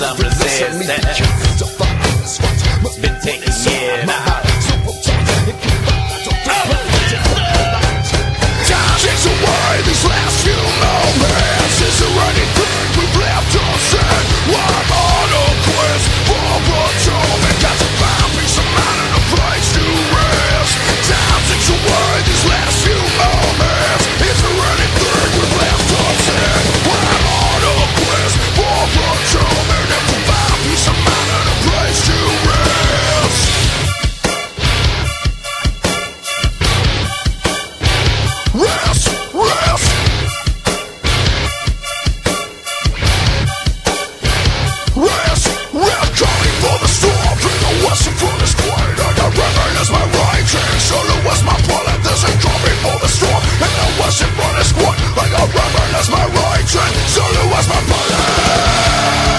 some resistance. Been taking it out. Time takes away these last few moments. Is there anything we've left unsaid? I'm on a quest for atonement. Got to find peace of mind and a place to rest. Time takes away these last few moments. Is there anything we've left unsaid? I'm on a quest for atonement. And to find peace of mind and a place to rest. Rest, rest. Rest, rest. Calling for the storm. Drink a western from this quiet. I got reverend as my right hand. Solo as my bullet. This ain't coming for the storm. And the western front is squad. I got reverend as my right hand. Solo as my bullet.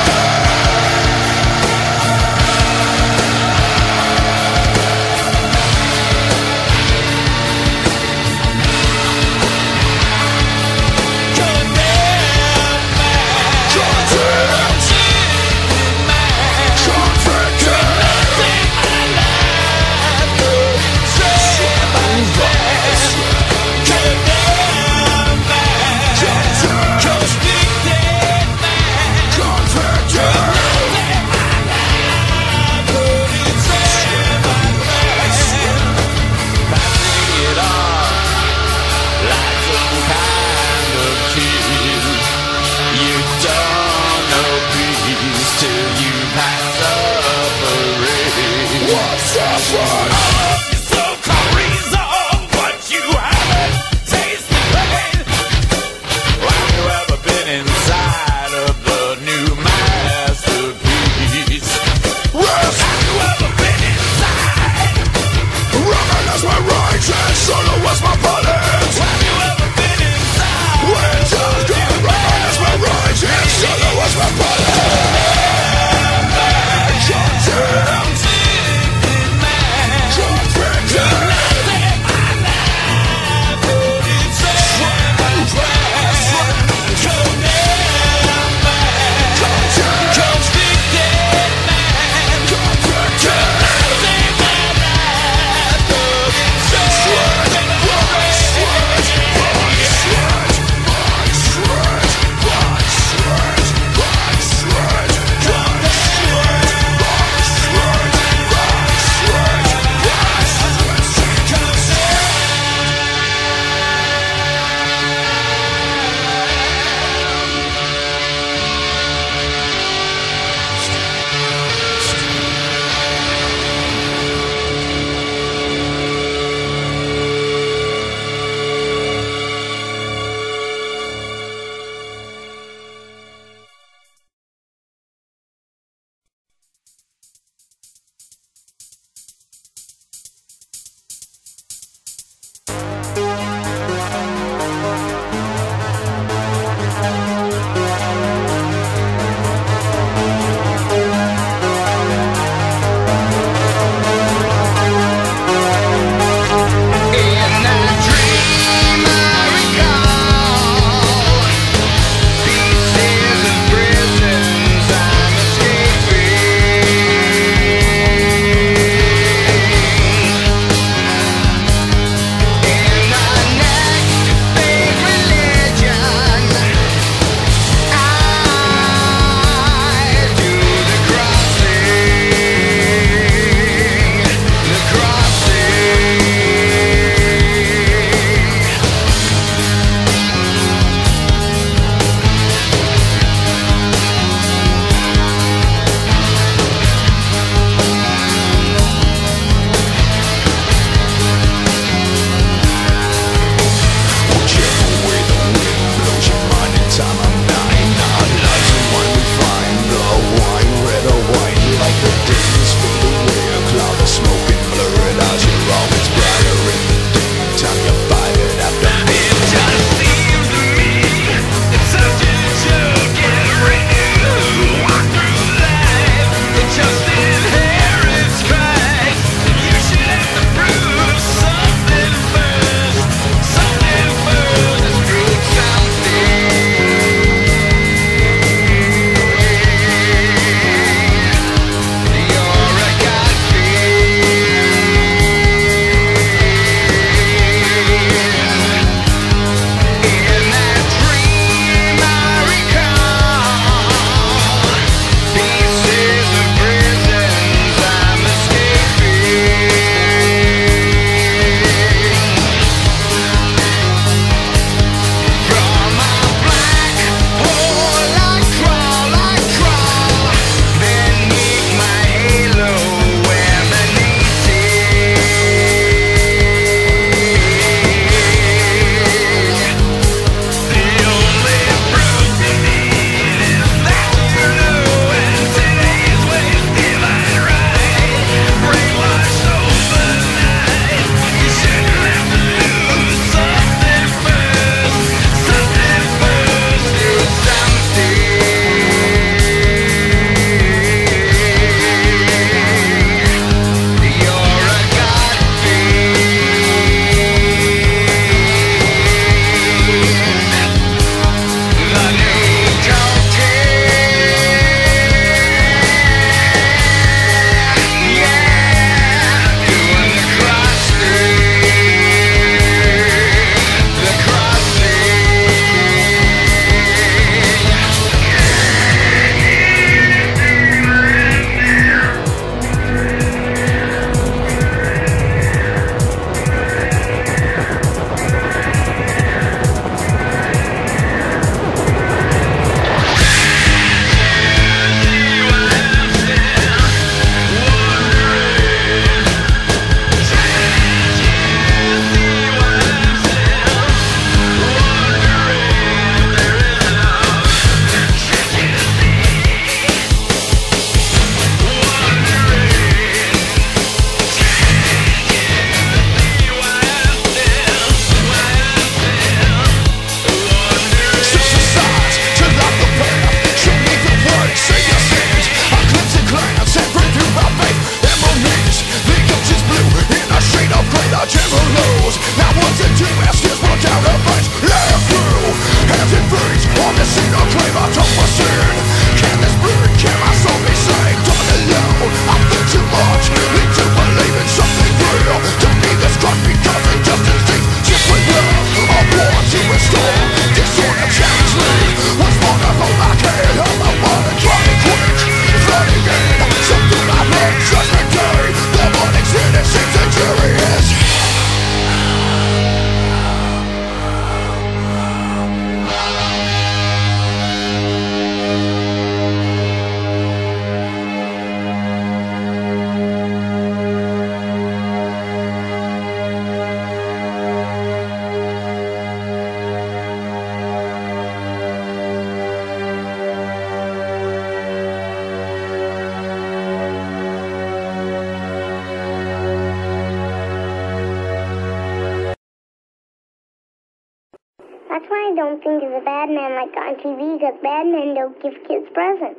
That's why I don't think he's a bad man like on TV, because bad men don't give kids presents.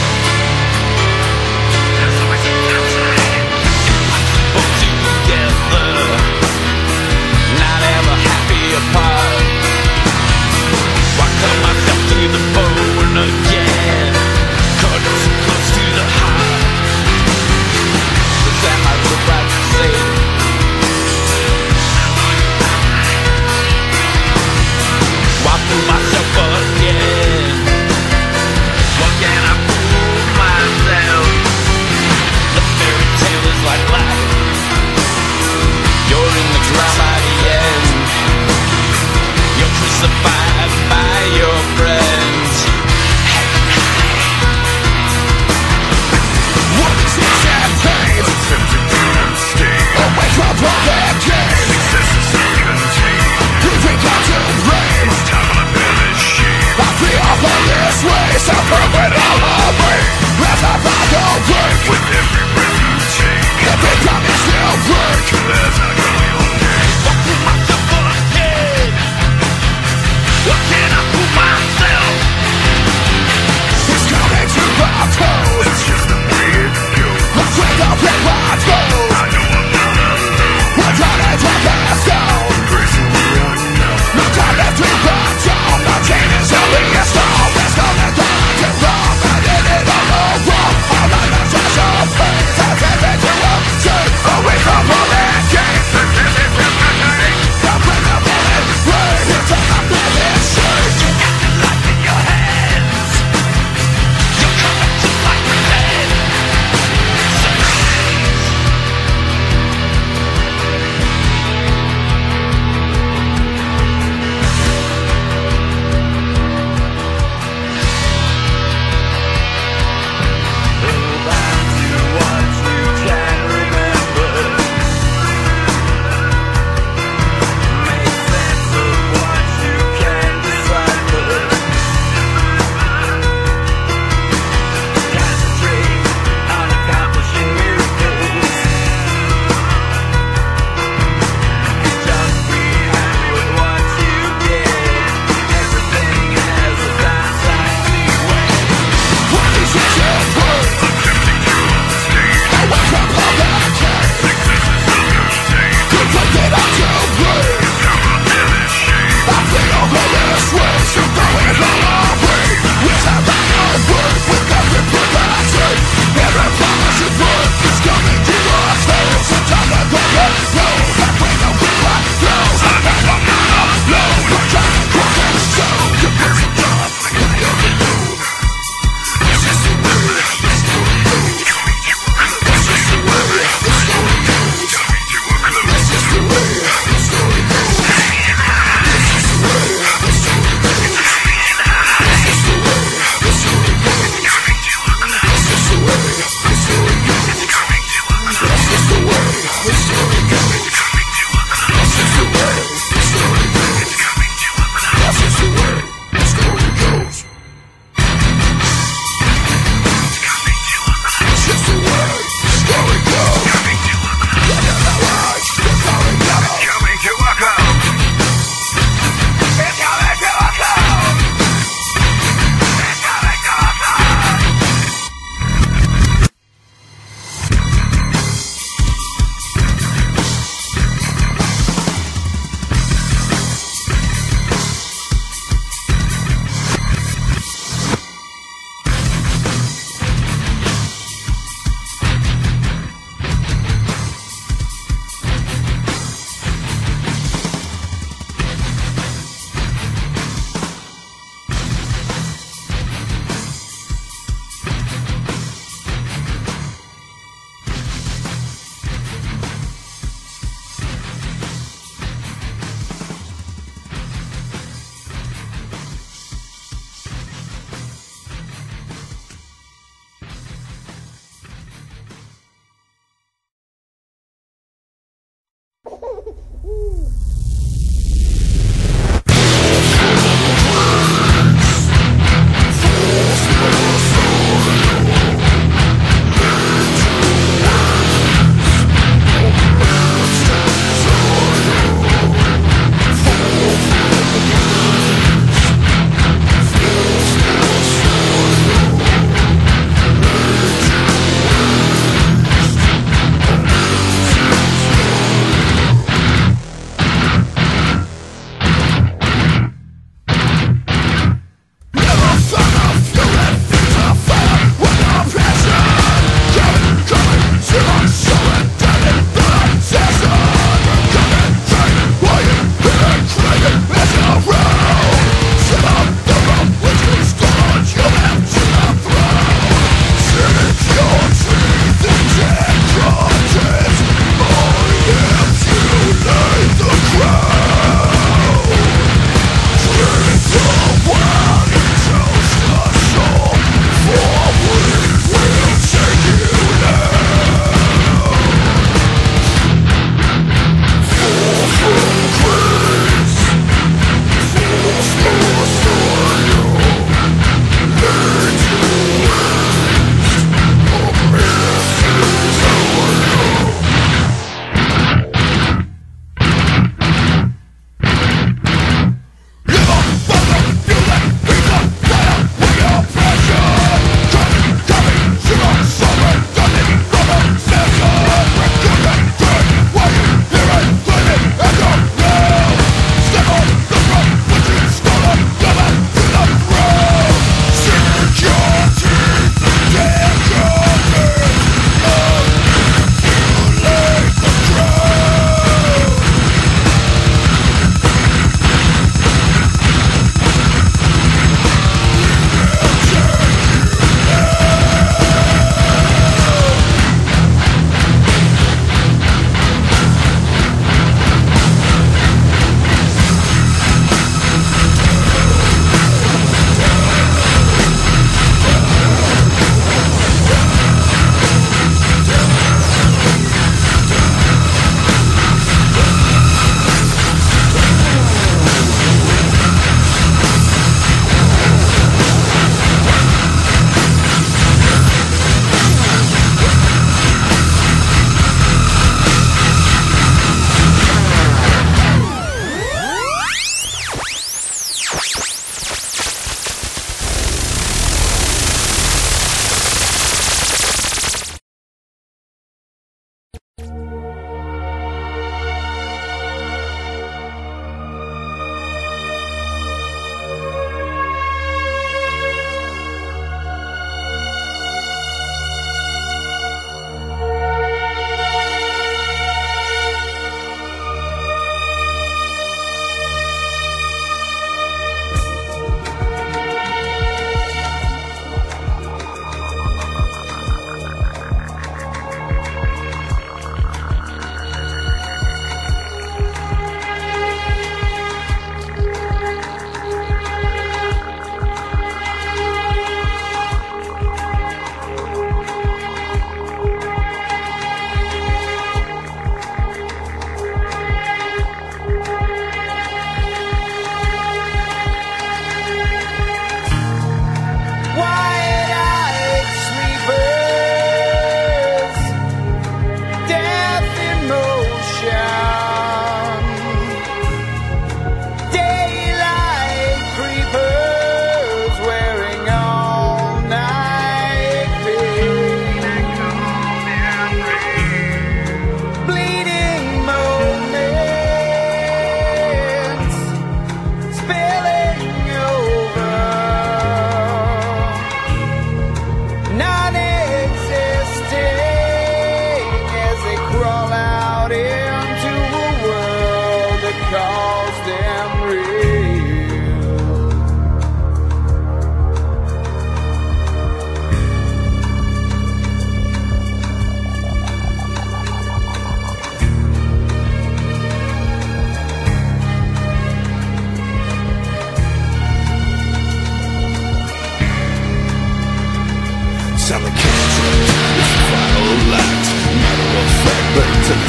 Together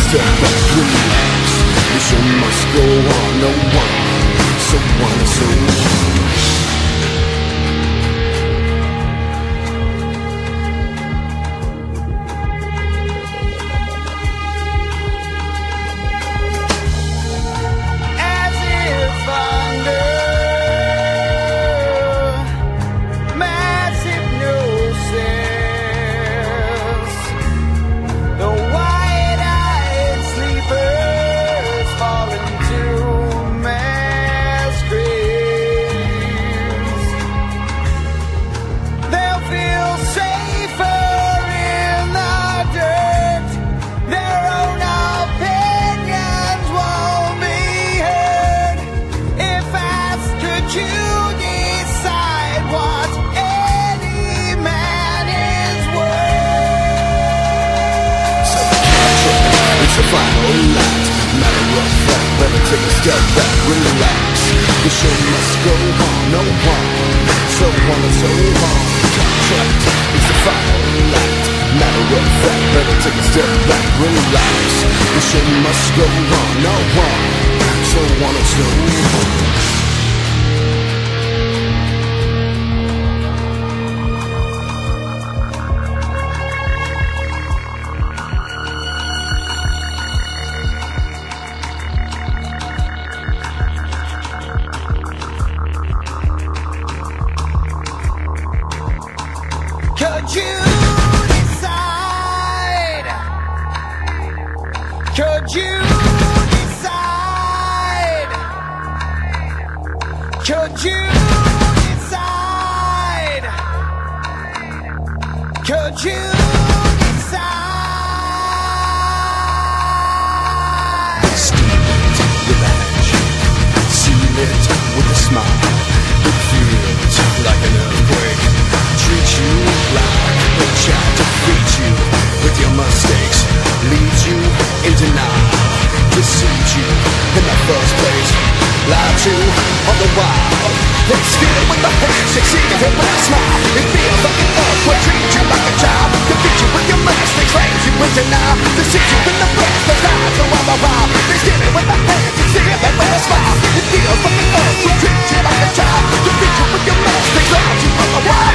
step back, relax. The show must go on, no one, so on and so on. Take a step back, relax. The show must go on, no one, so on and so on. Contract is the final act. Matter of fact, better take a step back, relax. The show must go on, no one, so on and so on. Could you decide? Could you decide? Could you decide? Could you decide? Steal it with edge, seal it with a smile. It feels like an earthquake. Treat you like a child, defeat you with your mistakes, lead you in denial, deceive you in the first place, lie to all the while. They steal it with the hand, succeed with a smile. It feels like an earthquake, treat you like a child, defeat you with your mistakes, lead you in denial, deceive you in the first place, lie to all the while. They steal it with the hand, succeed with a smile. It feels like an earthquake, treat you like a child, defeat you with your mistakes, lead you all the while.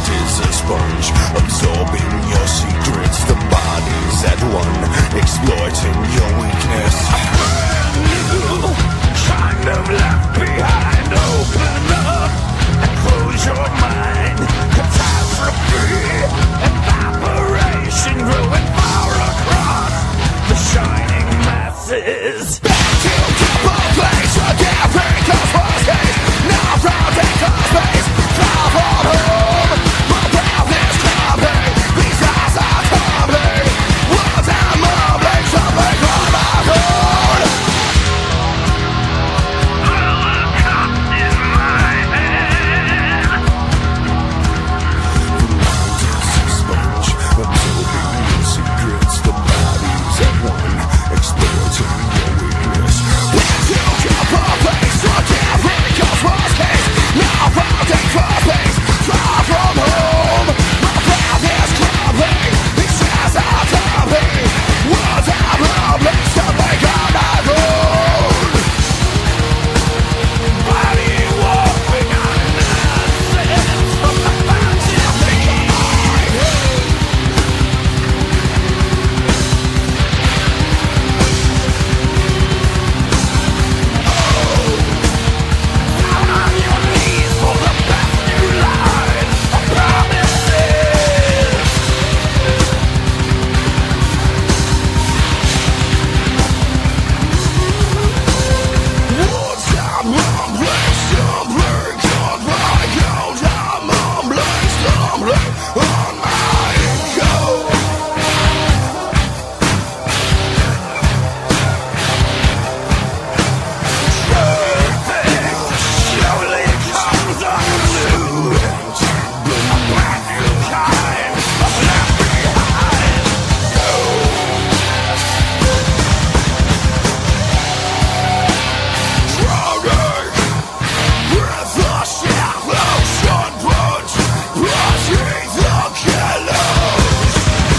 mind is a sponge, absorbing your secrets. The body's at one, exploiting your weakness. Kind of left behind. Open up and close your mind. Catastrophe, evaporation, growing far across the shining masses. Back to double place again, because for space, now round into space. Far from home, my breath is coming. These eyes are coming. Words and mumbling, something on my own. In my head. The mind is a sponge, absorbing your secrets. The body's at one, exploiting your weakness. Back to double place again, because for space, now round into space. Far from home, my breath is coming. These eyes are coming. Words and mumbling, something on my own. Body walking on nonsense from the fantasy. Down on your knees for the best new line of promises. Words and mumbling, stumbling on my gold. I'm mumbling, stumbling on my gold. Slowly comes unglued. A brand new kind of left behind. Drowning with the shallow sunburns, brushing the gallows.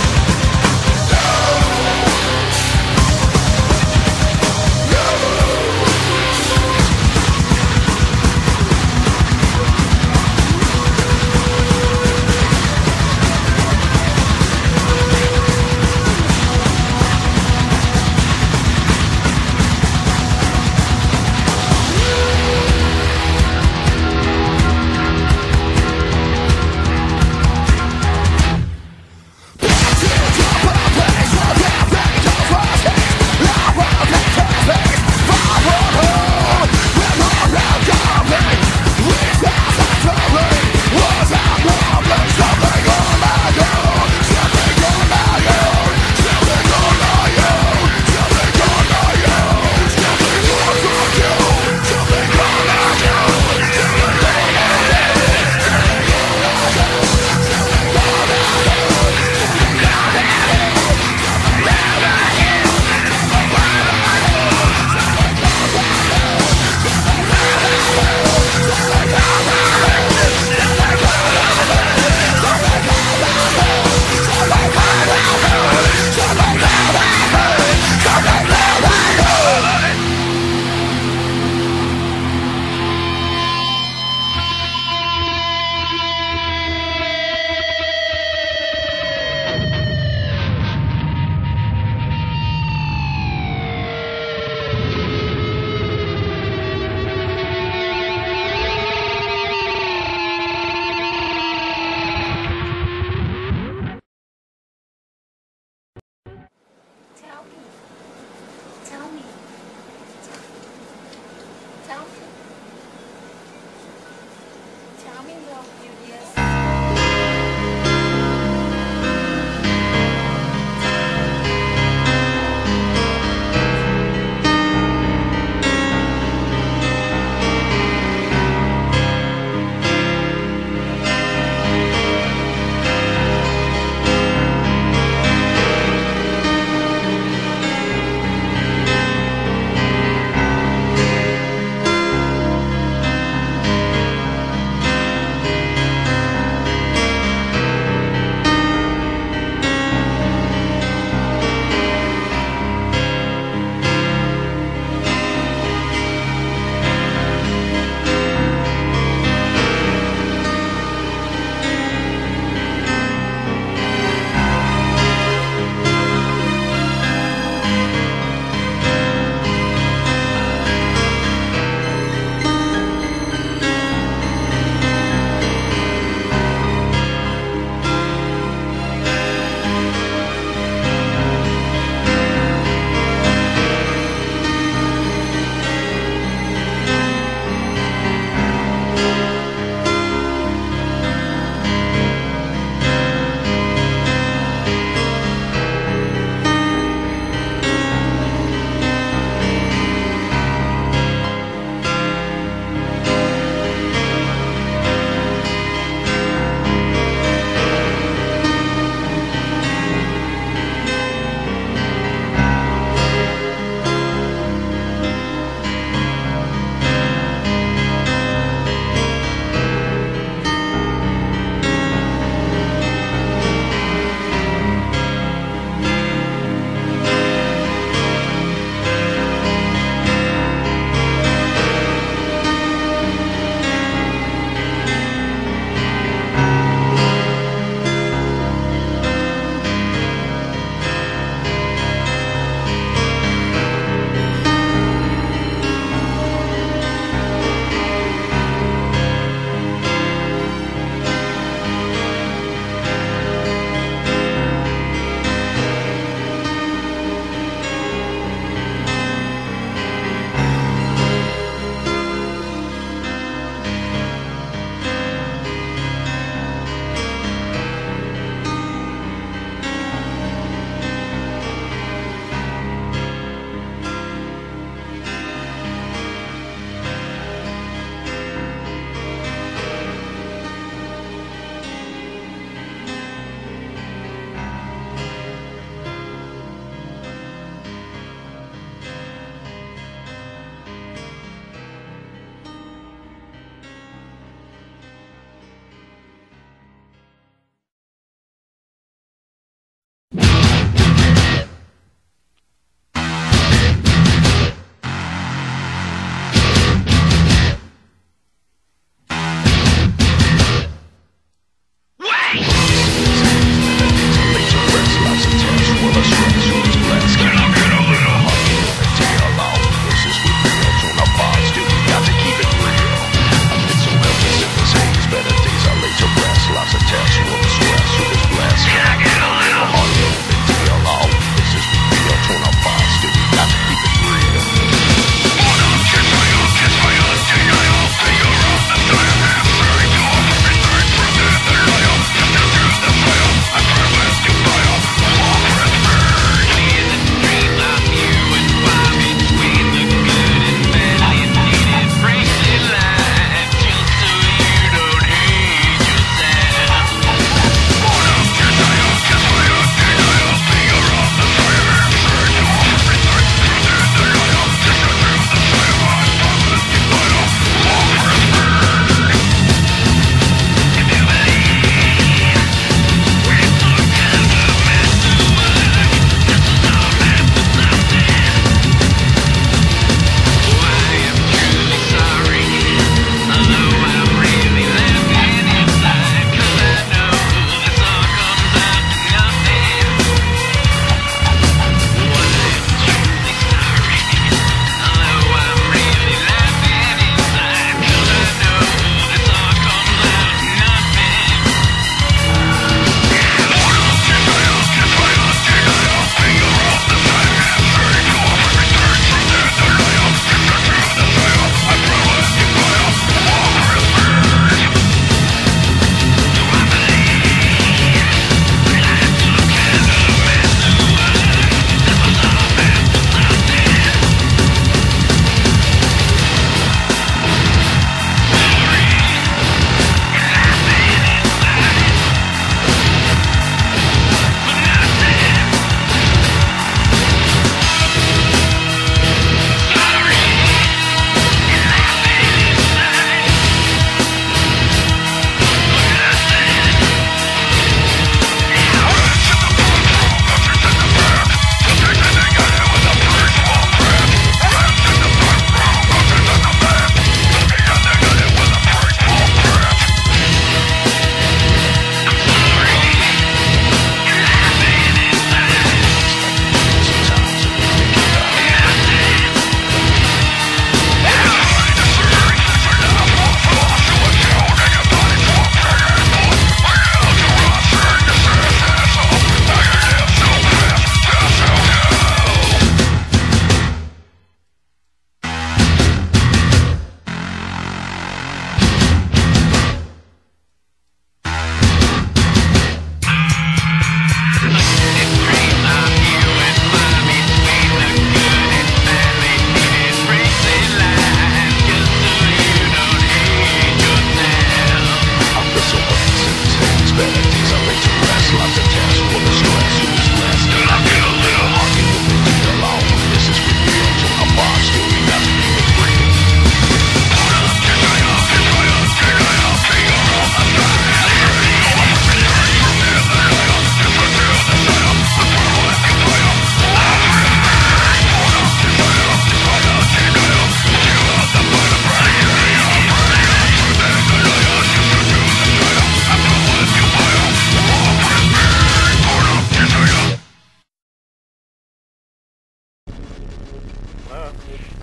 Tell me more, Julius.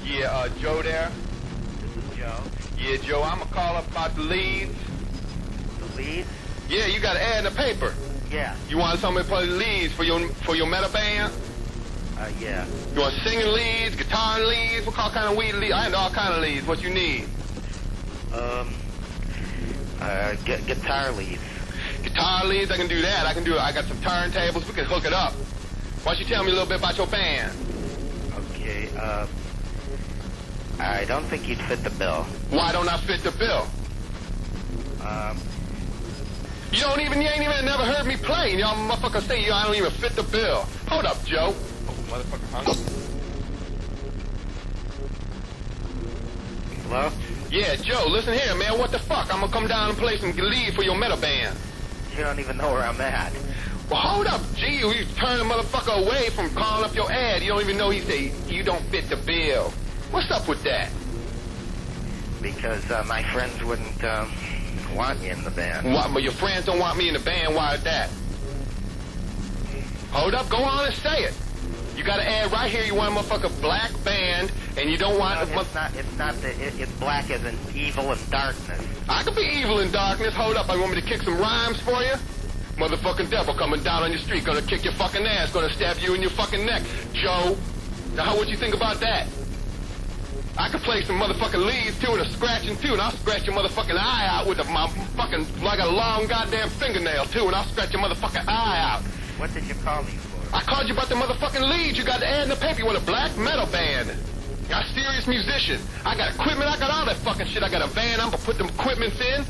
Yeah, Joe there? This is Joe. Yeah, Joe, I'm gonna call up about the leads. The leads? Yeah, you got an ad in the paper. Yeah. You want somebody to play the leads for your metal band? Yeah. You want singing leads, guitar leads? What kind of weed leads? I have all kind of leads. What you need? Guitar leads. Guitar leads, I can do that. I got some turntables. We can hook it up. Why don't you tell me a little bit about your band? Okay, I don't think you'd fit the bill. Why don't I fit the bill? You ain't even never heard me play. Y'all motherfuckers say I don't even fit the bill. Hold up, Joe. Oh, motherfucker, huh? Hello? Yeah, Joe, listen here, man. What the fuck? I'm gonna come down and play some lead for your metal band. You don't even know where I'm at. Well, hold up, G. You turn the motherfucker away from calling up your ad. You don't even know he say you don't fit the bill. What's up with that? Because my friends wouldn't want you in the band. Why, but your friends don't want me in the band. Why is that? Hold up, go on and say it. You got an ad right here. You want a motherfucker black band, and you don't want. No, it's black as in evil and darkness. I could be evil in darkness. Hold up, I want me to kick some rhymes for you. Motherfucking devil coming down on your street, gonna kick your fucking ass, gonna stab you in your fucking neck, Joe. Now, what you think about that? I could play some motherfucking leads too, and a scratching too, and I'll scratch your motherfucking eye out with my fucking like a long goddamn fingernail too, and I'll scratch your motherfucking eye out. What did you call me for? I called you about the motherfucking leads. You got the ad in the paper. You want a black metal band. I'm a serious musician. I got equipment. I got all that fucking shit. I got a van. I'm gonna put them equipments in.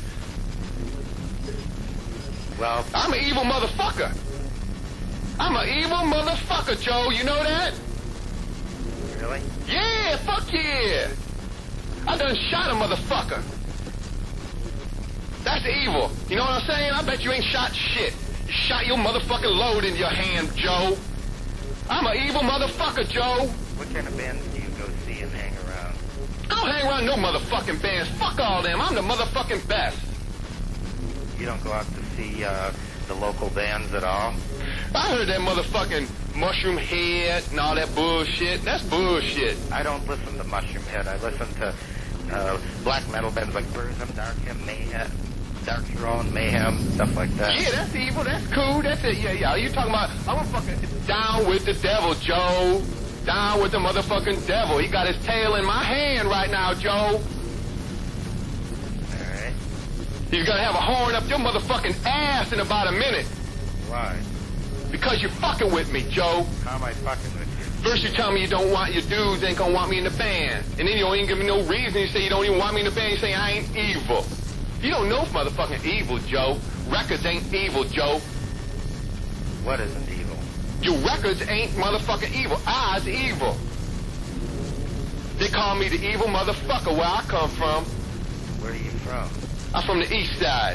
Well, I'm an evil motherfucker. I'm an evil motherfucker, Joe. You know that? really? Yeah, fuck yeah. I done shot a motherfucker. That's evil. You know what I'm saying? I bet you ain't shot shit. You shot your motherfucking load in your hand, Joe. I'm an evil motherfucker, Joe. What kind of bands do you go see and hang around? I don't hang around no motherfucking bands. Fuck all them. I'm the motherfucking best. You don't go out to see the local bands at all? I heard that motherfucking Mushroom Head and all that bullshit. That's bullshit. I don't listen to Mushroom Head. I listen to black metal bands like Burzum, Darkhem, Mayhem, Dark Throne, Mayhem, stuff like that. Yeah, that's evil. That's cool. That's it. Yeah. You talking about, I'm a fucking down with the devil, Joe. Down with the motherfucking devil. He got his tail in my hand right now, Joe. All right. He's gonna have a horn up your motherfucking ass in about a minute. Why? Because you're fucking with me, Joe. How am I fucking with you? First you tell me you don't want your dudes ain't gonna want me in the band. And then you don't even give me no reason. You say you don't even want me in the band. You say I ain't evil. You don't know motherfucking evil, Joe. Records ain't evil, Joe. What isn't evil? Your records ain't motherfucking evil. I's evil. They call me the evil motherfucker where I come from. Where are you from? I'm from the east side.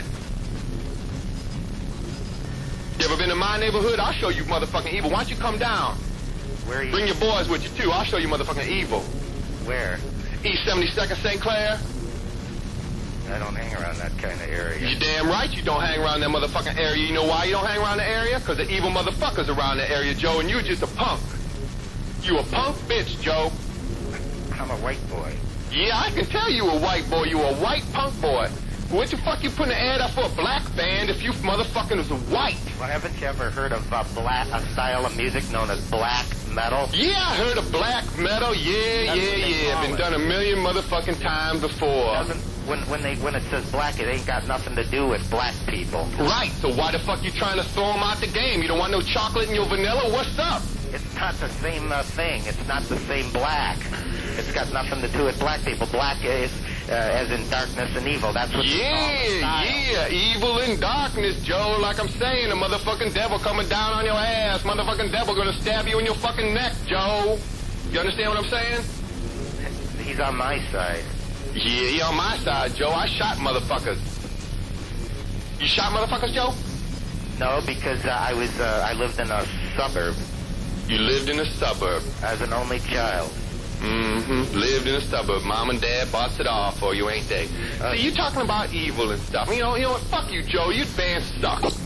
You ever been in my neighborhood? I'll show you motherfucking evil. Why don't you come down? Where are you? Bring your boys with you, too. I'll show you motherfucking evil. Where? East 72nd St. Clair. I don't hang around that kind of area. You damn right you don't hang around that motherfucking area. You know why you don't hang around the area? Because the evil motherfuckers around the area, Joe, and you're just a punk. You a punk bitch, Joe. I'm a white boy. Yeah, I can tell you a white boy. You a white punk boy. What the fuck you putting an ad up for a black band if you motherfucking is white? Well, haven't you ever heard of a style of music known as black metal? Yeah, I heard of black metal. Yeah. Been done a million motherfucking times before. When it says black, it ain't got nothing to do with black people. Right, so why the fuck you trying to throw them out the game? You don't want no chocolate in your vanilla? What's up? It's not the same thing. It's not the same black. It's got nothing to do with black people. Black is as in darkness and evil. That's what Yeah, evil and darkness, Joe. Like I'm saying, the motherfucking devil coming down on your ass. Motherfucking devil gonna stab you in your fucking neck, Joe. You understand what I'm saying? He's on my side. Yeah, he on my side, Joe. I shot motherfuckers. You shot motherfuckers, Joe? No, because I lived in a suburb. You lived in a suburb. As an only child. Mm-hmm. Lived in a suburb. Mom and Dad bossed it off for you, ain't they? See, you talking about evil and stuff. You know what? Fuck you, Joe. You band sucks.